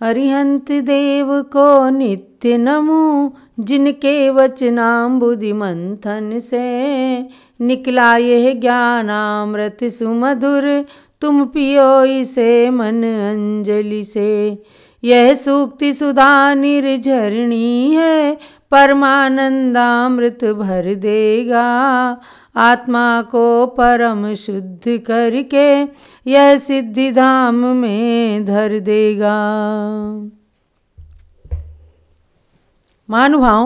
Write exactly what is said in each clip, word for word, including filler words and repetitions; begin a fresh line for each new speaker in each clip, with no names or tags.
अरिहंत देव को नित्य नमो, जिनके वचनामृत मंथन से निकला यह ज्ञानामृत सुमधुर, तुम पियो इसे मन अंजलि से। यह सूक्ति सुधा निर्झरणी है, परमानंदामृत भर देगा। आत्मा को परम शुद्ध करके यह सिद्धि धाम में धर देगा। महानुभावों,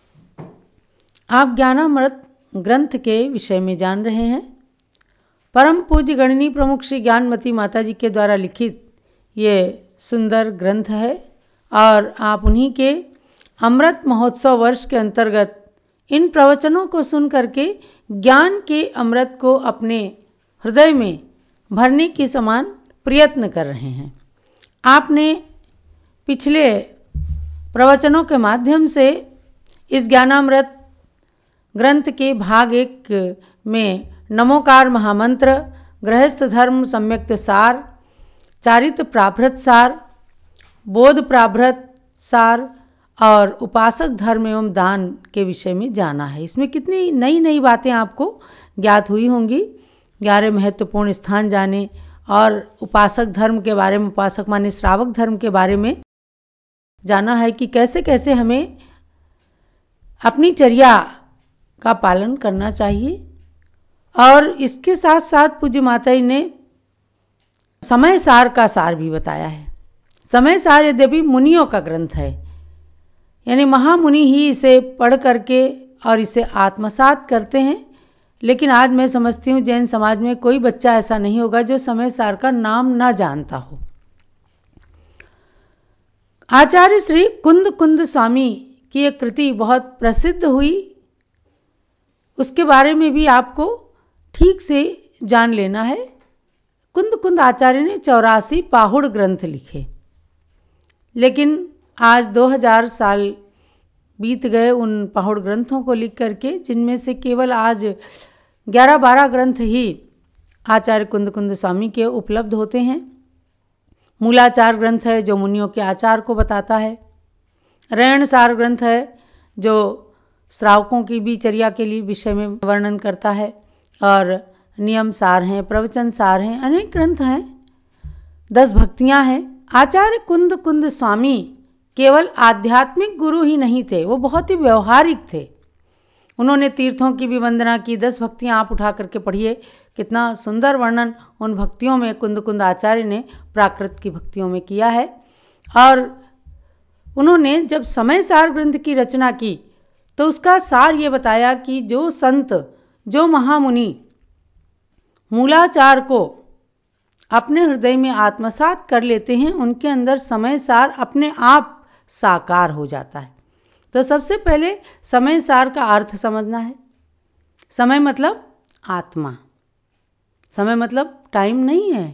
आप ज्ञानामृत ग्रंथ के विषय में जान रहे हैं। परम पूज्य गणनी प्रमुख श्री ज्ञानमती माता जी के द्वारा लिखित ये सुंदर ग्रंथ है और आप उन्हीं के अमृत महोत्सव वर्ष के अंतर्गत इन प्रवचनों को सुन करके ज्ञान के अमृत को अपने हृदय में भरने के समान प्रयत्न कर रहे हैं। आपने पिछले प्रवचनों के माध्यम से इस ज्ञानामृत ग्रंथ के भाग एक में नमोकार महामंत्र, गृहस्थ धर्म सम्यक्त सार, चारित्र प्राभृत सार, बोध प्राभृत सार और उपासक धर्म एवं दान के विषय में जाना है। इसमें कितनी नई नई बातें आपको ज्ञात हुई होंगी। ग्यारह महत्वपूर्ण स्थान जाने और उपासक धर्म के बारे में, उपासक माने श्रावक धर्म के बारे में जाना है कि कैसे कैसे हमें अपनी चर्या का पालन करना चाहिए। और इसके साथ साथ पूज्य माता जी ने समय सार का सार भी बताया है। समय सार यद्यपि मुनियों का ग्रंथ है, यानी महामुनि ही इसे पढ़ करके और इसे आत्मसात करते हैं, लेकिन आज मैं समझती हूँ जैन समाज में कोई बच्चा ऐसा नहीं होगा जो समय सार का नाम ना जानता हो। आचार्य श्री कुंद कुंद स्वामी की एक कृति बहुत प्रसिद्ध हुई, उसके बारे में भी आपको ठीक से जान लेना है। कुंद कुंद आचार्य ने चौरासी पाहुड़ ग्रंथ लिखे, लेकिन आज दो हज़ार साल बीत गए उन पहाड़ ग्रंथों को लिख करके, जिनमें से केवल आज ग्यारह बारह ग्रंथ ही आचार्य कुंद कुंद स्वामी के उपलब्ध होते हैं। मूलाचार ग्रंथ है जो मुनियों के आचार को बताता है। रैण सार ग्रंथ है जो श्रावकों की भी चर्या के लिए विषय में वर्णन करता है। और नियम सार हैं, प्रवचन सार हैं, अनेक ग्रंथ हैं। दस भक्तियाँ हैं। आचार्य कुंद कुंद स्वामी केवल आध्यात्मिक गुरु ही नहीं थे, वो बहुत ही व्यवहारिक थे। उन्होंने तीर्थों की भी वंदना की। दस भक्तियाँ आप उठा करके पढ़िए, कितना सुंदर वर्णन उन भक्तियों में कुंद कुंद आचार्य ने प्राकृत की भक्तियों में किया है। और उन्होंने जब समय सार ग्रंथ की रचना की तो उसका सार ये बताया कि जो संत, जो महामुनि मूलाचार को अपने हृदय में आत्मसात कर लेते हैं, उनके अंदर समय सार अपने आप साकार हो जाता है। तो सबसे पहले समय सार का अर्थ समझना है। समय मतलब आत्मा, समय मतलब टाइम नहीं है,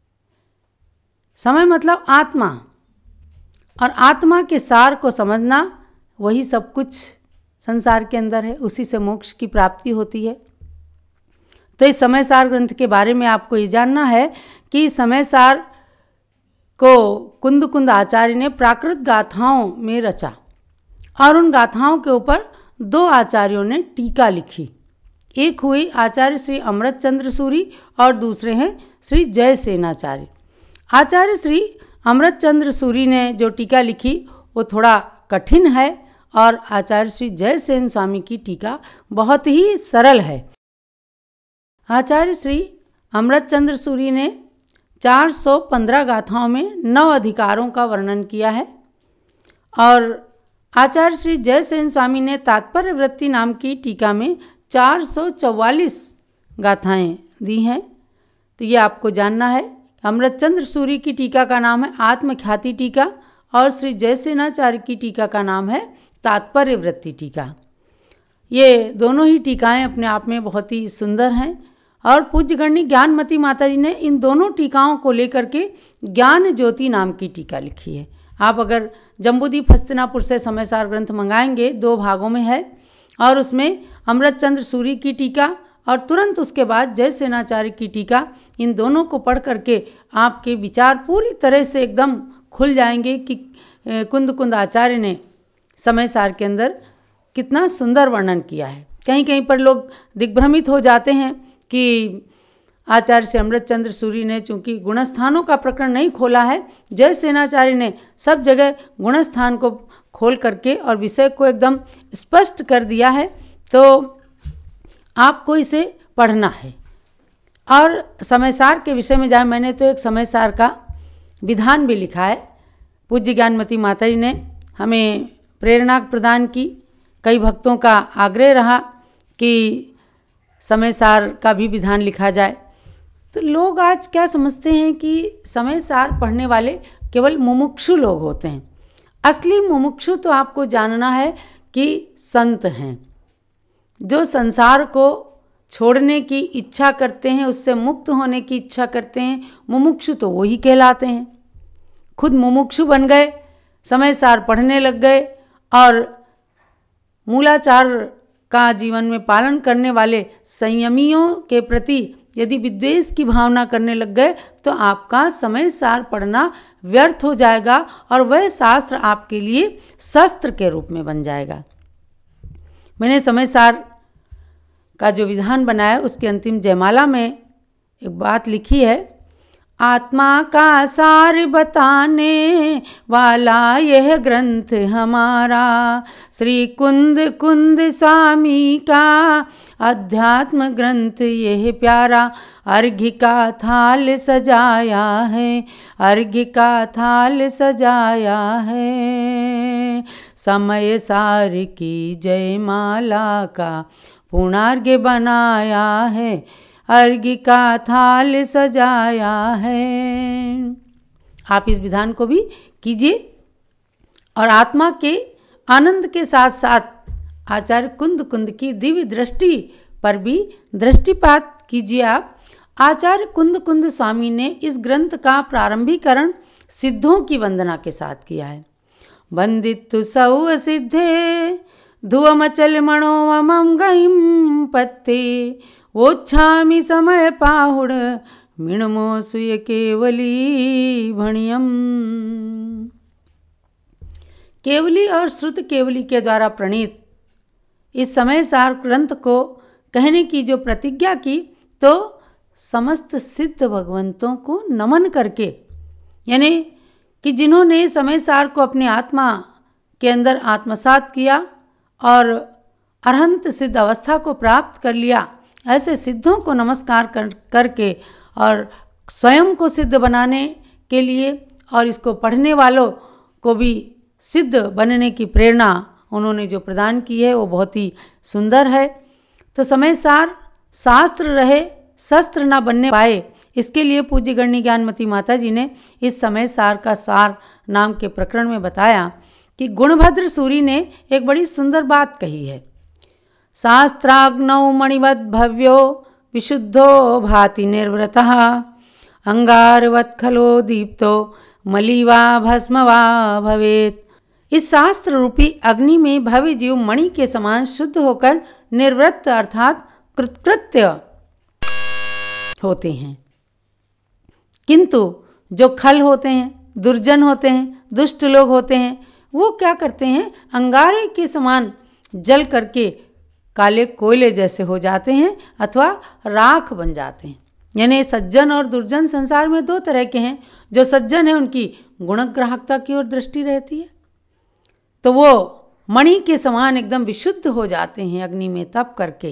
समय मतलब आत्मा। और आत्मा के सार को समझना, वही सब कुछ संसार के अंदर है, उसी से मोक्ष की प्राप्ति होती है। तो इस समय सार ग्रंथ के बारे में आपको ये जानना है कि समय सार को कुंद कुंद आचार्य ने प्राकृत गाथाओं में रचा और उन गाथाओं के ऊपर दो आचार्यों ने टीका लिखी। एक हुई आचार्य श्री अमृत चंद्र सूरी और दूसरे हैं श्री जयसेनाचार्य। आचार्य श्री अमृत चंद्र सूरी ने जो टीका लिखी वो थोड़ा कठिन है और आचार्य श्री जयसेन स्वामी की टीका बहुत ही सरल है। आचार्य श्री अमृत चंद्र सूरी ने चार सौ पंद्रह गाथाओं में नौ अधिकारों का वर्णन किया है और आचार्य श्री जयसेन स्वामी ने तात्पर्य वृत्ति नाम की टीका में चार सौ चौवालीस गाथाएं दी हैं। तो ये आपको जानना है। अमृत चंद्र सूरी की टीका का नाम है आत्मख्याति टीका और श्री जयसेनाचार्य की टीका का नाम है तात्पर्य वृत्ति टीका। ये दोनों ही टीकाएं अपने आप में बहुत ही सुंदर हैं और पूज्य गणनी ज्ञानमती माता जी ने इन दोनों टीकाओं को लेकर के ज्ञान ज्योति नाम की टीका लिखी है। आप अगर जम्बूदीप हस्तिनापुर से समय सार ग्रंथ मंगाएंगे, दो भागों में है और उसमें अमृत चंद्र सूरी की टीका और तुरंत उसके बाद जयसेनाचार्य की टीका, इन दोनों को पढ़ करके आपके विचार पूरी तरह से एकदम खुल जाएंगे कि कुंद कुंद आचार्य ने समय सार के अंदर कितना सुंदर वर्णन किया है। कहीं कहीं पर लोग दिग्भ्रमित हो जाते हैं कि आचार्य श्री अमृतचंद्र सूरी ने चूंकि गुणस्थानों का प्रकरण नहीं खोला है, जय सेनाचार्य ने सब जगह गुणस्थान को खोल करके और विषय को एकदम स्पष्ट कर दिया है, तो आपको इसे पढ़ना है। और समयसार के विषय में जाए, मैंने तो एक समयसार का विधान भी लिखा है। पूज्य ज्ञानमती माता जी ने हमें प्रेरणा प्रदान की। कई भक्तों का आग्रह रहा कि समयसार का भी विधान लिखा जाए। तो लोग आज क्या समझते हैं कि समयसार पढ़ने वाले केवल मुमुक्षु लोग होते हैं। असली मुमुक्षु तो आपको जानना है कि संत हैं, जो संसार को छोड़ने की इच्छा करते हैं, उससे मुक्त होने की इच्छा करते हैं। मुमुक्षु तो वही कहलाते हैं। खुद मुमुक्षु बन गए, समयसार पढ़ने लग गए और मूलाचार का जीवन में पालन करने वाले संयमियों के प्रति यदि विद्वेष की भावना करने लग गए तो आपका समयसार पढ़ना व्यर्थ हो जाएगा और वह शास्त्र आपके लिए शस्त्र के रूप में बन जाएगा। मैंने समयसार का जो विधान बनाया उसके अंतिम जयमाला में एक बात लिखी है, आत्मा का सार बताने वाला यह ग्रंथ हमारा, श्री कुंद कुंद स्वामी का अध्यात्म ग्रंथ यह प्यारा, अर्घ्य का थाल सजाया है, अर्घ्य का थाल सजाया है, समय सार की जयमाला का पूर्णार्घ्य बनाया है, अर्घ्य का थाल सजाया है। आप इस विधान को भी कीजिए और आत्मा के आनंद के साथ साथ आचार्य कुंद कुंद की दिव्य दृष्टि पर भी दृष्टिपात कीजिए। आप आचार्य कुंद कुंद स्वामी ने इस ग्रंथ का प्रारंभीकरण सिद्धों की वंदना के साथ किया है। वंदितु सौ सिद्धे धुवमचल मणोमम गईम पत्ते, वोच्छामि समय पाहुड़ मिणमो सुय केवली भणियम। केवली और श्रुत केवली के द्वारा प्रणीत इस समयसार ग्रंथ को कहने की जो प्रतिज्ञा की, तो समस्त सिद्ध भगवंतों को नमन करके, यानी कि जिन्होंने समयसार को अपने आत्मा के अंदर आत्मसात किया और अरहंत सिद्ध अवस्था को प्राप्त कर लिया, ऐसे सिद्धों को नमस्कार कर करके और स्वयं को सिद्ध बनाने के लिए और इसको पढ़ने वालों को भी सिद्ध बनने की प्रेरणा उन्होंने जो प्रदान की है वो बहुत ही सुंदर है। तो समयसार शास्त्र रहे, शस्त्र ना बनने पाए, इसके लिए पूज्य गण्य ज्ञानमती माता जी ने इस समयसार का सार नाम के प्रकरण में बताया कि गुणभद्र सूरी ने एक बड़ी सुंदर बात कही है। शास्त्राग्नौ मणिवद भव्यो विशुद्धो भाति निर्वृतः, अंगारवत् खलो दीप्तो मलिवा भस्मवा भवेत। इस शास्त्र रूपी अग्नि में भव्य जीव मणि के समान शुद्ध होकर निर्वृत्त अर्थात कृतकृत्य होते हैं, किंतु जो खल होते हैं, दुर्जन होते हैं, दुष्ट लोग होते हैं, वो क्या करते हैं, अंगारे के समान जल करके काले कोयले जैसे हो जाते हैं अथवा राख बन जाते हैं। यानी सज्जन और दुर्जन संसार में दो तरह के हैं। जो सज्जन है उनकी गुणग्राहकता की ओर दृष्टि रहती है, तो वो मणि के समान एकदम विशुद्ध हो जाते हैं अग्नि में तप करके।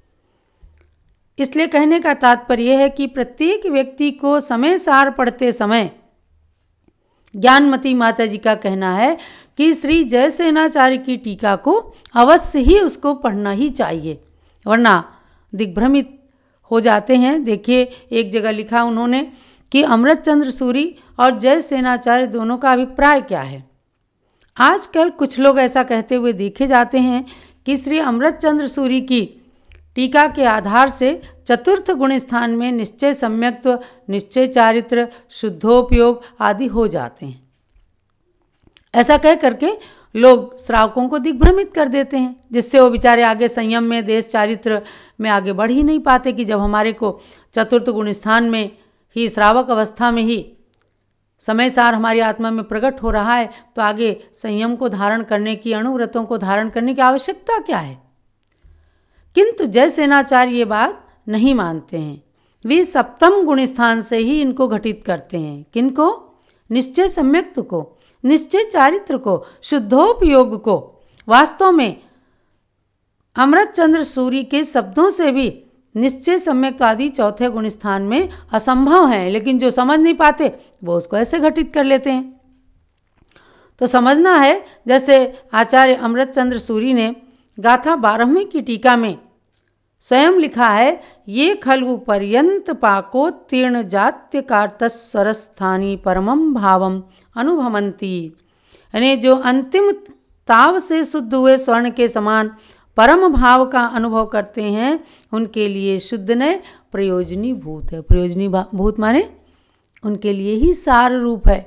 इसलिए कहने का तात्पर्य है कि प्रत्येक व्यक्ति को समय सार पढ़ते समय ज्ञानमती माता जी का कहना है कि श्री जयसेनाचार्य की टीका को अवश्य ही उसको पढ़ना ही चाहिए, वरना दिग्भ्रमित हो जाते हैं। देखिए एक जगह लिखा उन्होंने कि अमृतचंद्र सूरी और जयसेनाचार्य दोनों का अभिप्राय क्या है। आजकल कुछ लोग ऐसा कहते हुए देखे जाते हैं कि श्री अमृतचंद्र सूरी की टीका के आधार से चतुर्थ गुण स्थान में निश्चय सम्यक्त्व, निश्चय चारित्र, शुद्धोपयोग आदि हो जाते हैं। ऐसा कह करके लोग श्रावकों को दिग्भ्रमित कर देते हैं, जिससे वो बेचारे आगे संयम में, देश चारित्र में आगे बढ़ ही नहीं पाते कि जब हमारे को चतुर्थ गुण स्थान में ही, श्रावक अवस्था में ही समय सार हमारी आत्मा में प्रकट हो रहा है तो आगे संयम को धारण करने की, अणुव्रतों को धारण करने की आवश्यकता क्या है। किंतु जय सेनाचार्य ये बात नहीं मानते हैं। वे सप्तम गुण स्थान से ही इनको घटित करते हैं। किनको? निश्चय सम्यक्त्व को, निश्चय चारित्र को, शुद्धोपयोग को। वास्तव में अमृतचंद्र सूरी के शब्दों से भी निश्चय सम्यक्त्व आदि चौथे गुण स्थान में असंभव है, लेकिन जो समझ नहीं पाते वो उसको ऐसे घटित कर लेते हैं। तो समझना है, जैसे आचार्य अमृतचंद्र सूरी ने गाथा बारहवीं की टीका में स्वयं लिखा है, ये खलु पर्यंत पाकोत्तीर्ण जात्य कार्तस्वरस्थानी परमं भावम अनुभवंती। यानी जो अंतिम ताव से शुद्ध हुए स्वर्ण के समान परम भाव का अनुभव करते हैं, उनके लिए शुद्ध ने प्रयोजनी भूत है। प्रयोजनी भूत माने उनके लिए ही सार रूप है।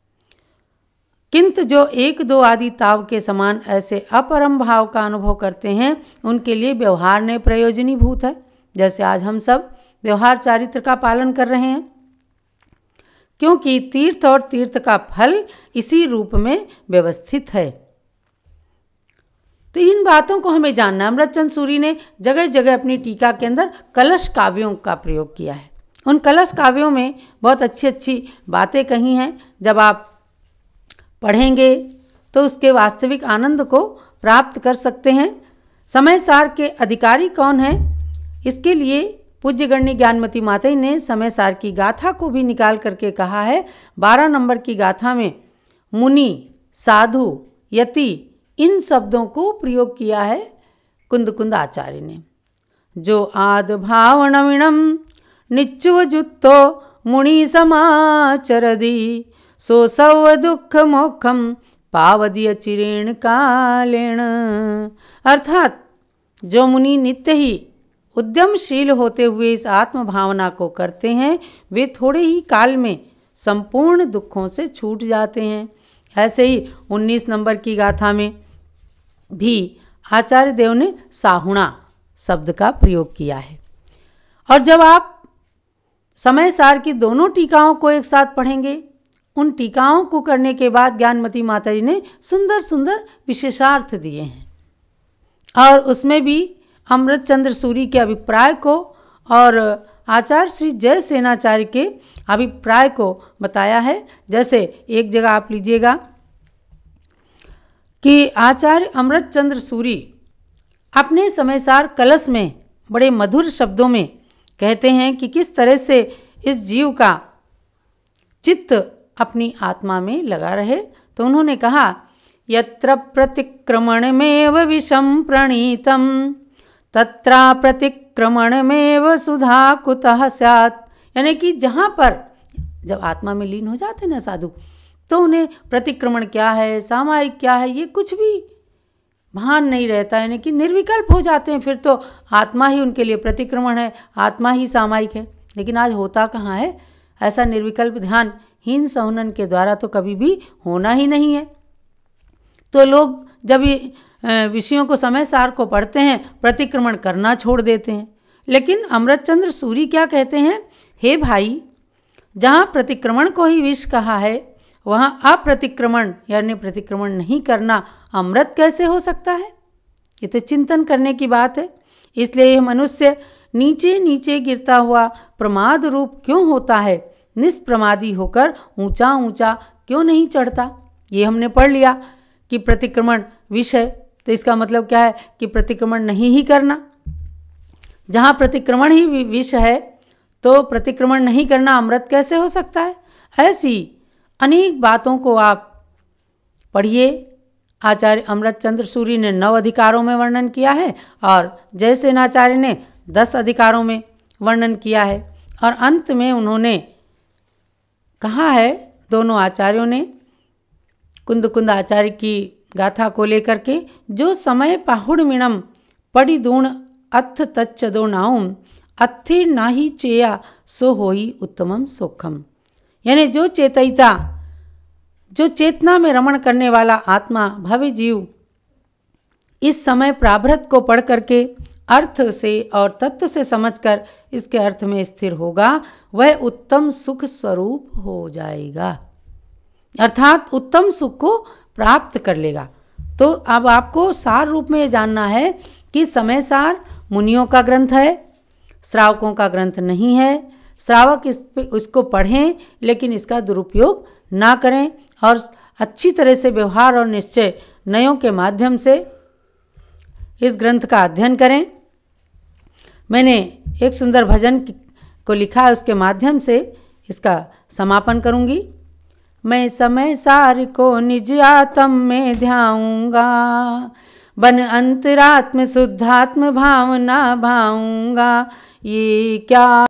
किंतु जो एक दो आदि ताव के समान ऐसे अपरम भाव का अनुभव करते हैं, उनके लिए व्यवहार ने प्रयोजनी भूत है। जैसे आज हम सब व्यवहार चारित्र का पालन कर रहे हैं, क्योंकि तीर्थ और तीर्थ का फल इसी रूप में व्यवस्थित है। तो इन बातों को हमें जानना है। अमृतचंद सूरी ने जगह जगह अपनी टीका के अंदर कलश काव्यों का प्रयोग किया है। उन कलश काव्यों में बहुत अच्छी अच्छी बातें कही हैं। जब आप पढ़ेंगे तो उसके वास्तविक आनंद को प्राप्त कर सकते हैं। समय सार के अधिकारी कौन हैं, इसके लिए पूज्य गण्य ज्ञानमती माता ने समय सार की गाथा को भी निकाल करके कहा है। बारह नंबर की गाथा में मुनि, साधु, यति इन शब्दों को प्रयोग किया है कुंद कुंद आचार्य ने। जो आद भाव नवीणम निच्चुव जुत्तो मुनि समाचरदी सो सव दुख मोक्षम पावदीय चिरेण कालेण। अर्थात जो मुनि नित्य ही उद्यमशील होते हुए इस आत्म भावना को करते हैं, वे थोड़े ही काल में संपूर्ण दुखों से छूट जाते हैं। ऐसे ही उन्नीस नंबर की गाथा में भी आचार्य देव ने साहुणा शब्द का प्रयोग किया है। और जब आप समय सार की दोनों टीकाओं को एक साथ पढ़ेंगे, उन टीकाओं को करने के बाद ज्ञानमती माता जी ने सुंदर सुंदर विशेषार्थ दिए हैं और उसमें भी अमृतचंद्र सूरी के अभिप्राय को और आचार्य श्री जय सेनाचार्य के अभिप्राय को बताया है। जैसे एक जगह आप लीजिएगा कि आचार्य अमृतचंद्र सूरी अपने समयसार कलश में बड़े मधुर शब्दों में कहते हैं कि किस तरह से इस जीव का चित्त अपनी आत्मा में लगा रहे। तो उन्होंने कहा, यत्र प्रतिक्रमणमेव विषम प्रणीतम तत्रा प्रतिक्रमणमेव सुधा कुतः स्यात्। यानी कि जहाँ पर जब आत्मा में लीन हो जाते हैं ना साधु, तो उन्हें प्रतिक्रमण क्या है, सामायिक क्या है, ये कुछ भी भान नहीं रहता, यानी कि निर्विकल्प हो जाते हैं। फिर तो आत्मा ही उनके लिए प्रतिक्रमण है, आत्मा ही सामायिक है। लेकिन आज होता कहाँ है ऐसा निर्विकल्प ध्यान? हीन सहुनन के द्वारा तो कभी भी होना ही नहीं है। तो लोग जब ये विषयों को समय सार को पढ़ते हैं, प्रतिक्रमण करना छोड़ देते हैं। लेकिन अमृतचंद्र सूरी क्या कहते हैं, हे भाई, जहाँ प्रतिक्रमण को ही विष कहा है, वहाँ अप्रतिक्रमण यानी प्रतिक्रमण नहीं करना अमृत कैसे हो सकता है? ये तो चिंतन करने की बात है। इसलिए यह मनुष्य नीचे नीचे गिरता हुआ प्रमाद रूप क्यों होता है? निष्प्रमादी होकर ऊंचा ऊंचा क्यों नहीं चढ़ता? ये हमने पढ़ लिया कि प्रतिक्रमण विष है, तो इसका मतलब क्या है कि प्रतिक्रमण नहीं ही करना। जहाँ प्रतिक्रमण ही विष है तो प्रतिक्रमण नहीं करना अमृत कैसे हो सकता है? ऐसी अनेक बातों को आप पढ़िए। आचार्य अमृतचंद्र सूरी ने नौ अधिकारों में वर्णन किया है और जयसेनाचार्य ने दस अधिकारों में वर्णन किया है। और अंत में उन्होंने कहा है, दोनों आचार्यों ने कुंद कुंद आचार्य की गाथा को लेकर के, जो समय पाहुड़मिणम पड़िदूण अथ तच्च दो नाउम अत्थे नाही चेया सो होई उत्तमम सुखम। यानी जो चेतयिता, जो चेतना में रमण करने वाला आत्मा भव्य जीव इस समय प्राभृत को पढ़ करके अर्थ से और तत्व से समझकर इसके अर्थ में स्थिर होगा, वह उत्तम सुख स्वरूप हो जाएगा। अर्थात उत्तम सुख को प्राप्त कर लेगा। तो अब आपको सार रूप में ये जानना है कि समय सार मुनियों का ग्रंथ है, श्रावकों का ग्रंथ नहीं है। श्रावक इस पे इसको पढ़ें लेकिन इसका दुरुपयोग ना करें और अच्छी तरह से व्यवहार और निश्चय नयों के माध्यम से इस ग्रंथ का अध्ययन करें। मैंने एक सुंदर भजन को लिखा है, उसके माध्यम से इसका समापन करूंगी। मैं समय सार को निज आत्म में ध्याऊंगा, बन अंतरात्म शुद्धात्म भावना भाऊंगा। ये क्या